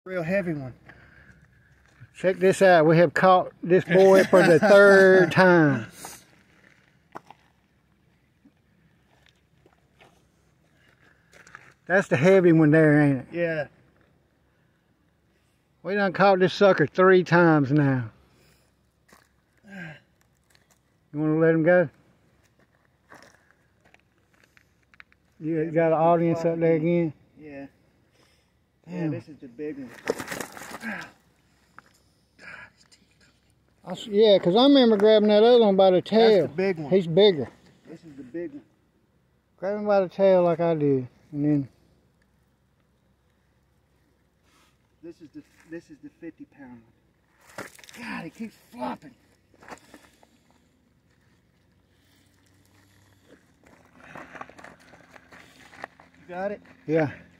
Real heavy one. Check this out. We have caught this boy for the third time. That's the heavy one there, ain't it? Yeah. We done caught this sucker 3 times now. You want to let him go? You got an audience up there again? Yeah. Damn. Yeah, this is the big one. Yeah, because I remember grabbing that other one by the tail. That's the big one. He's bigger. This is the big one. Grab him by the tail like I did, and then This is the 50-pound one. God, he keeps flopping. You got it? yeah.